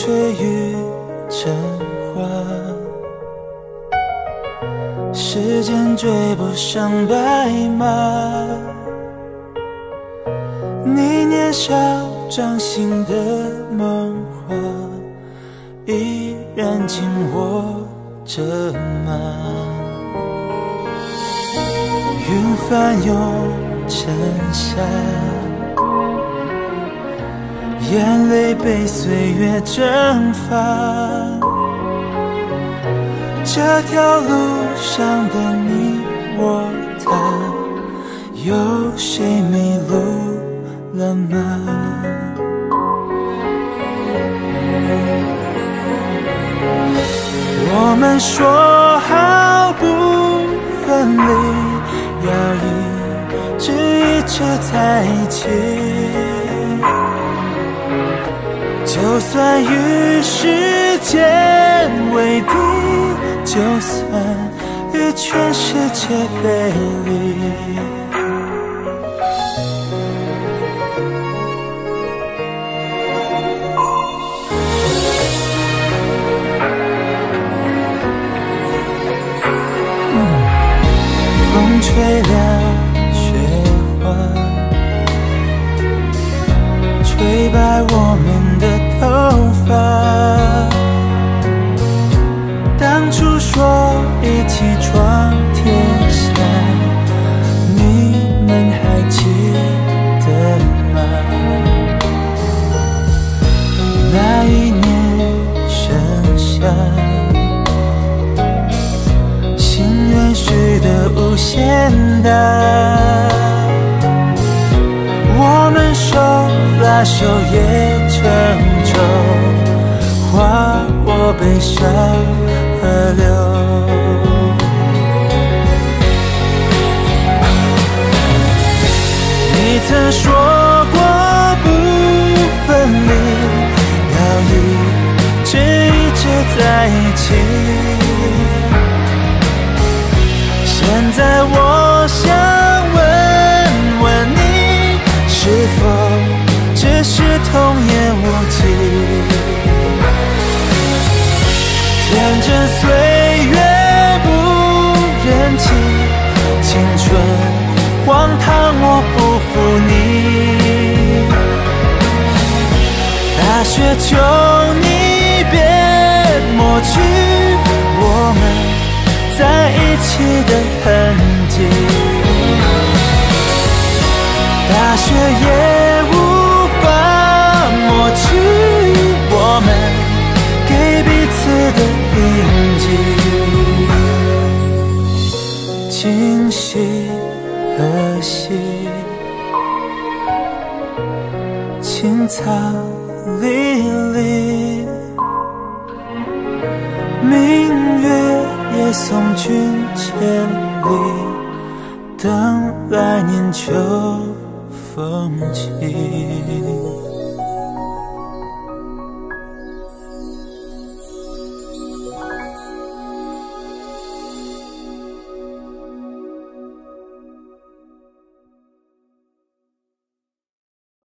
吹雨成花，时间追不上白马。你年少掌心的梦话，依然紧握着吗？云翻涌成沙，眼泪被岁月蒸发。这条路上的你我他，有谁迷路了吗？我们说好不分离，要一直在一起。就算与时间为敌，就算与全世界背离。风吹亮雪花，吹白我们的头发。当初说一起闯天下，你们还记得吗？那一年盛夏，心愿许得无限大，我们手拉手也成舟，划过悲伤河流。你曾说过不分离，要一直在一起。现在我想问问你，是否只是童言无忌？天真岁月不忍欺，青春荒唐我不负你。大雪求你别抹去我们在一起的痕迹，大雪也无法抹去我们给彼此的印记。今夕何夕，青草离离，明月也送君千里，等来年秋风起。